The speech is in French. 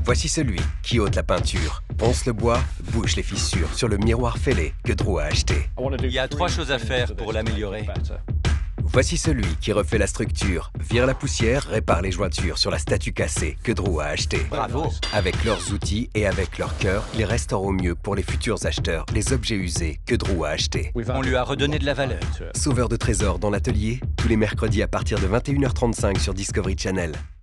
Voici celui qui ôte la peinture, ponce le bois, bouche les fissures sur le miroir fêlé que Drew a acheté. Il y a 3 choses à faire pour l'améliorer. Voici celui qui refait la structure, vire la poussière, répare les jointures sur la statue cassée que Drew a achetée. Bravo! Avec leurs outils et avec leur cœur, ils restaurent au mieux pour les futurs acheteurs les objets usés que Drew a achetés. On lui a redonné de la valeur. Sauveur de trésors dans l'atelier, tous les mercredis à partir de 21h35 sur Discovery Channel.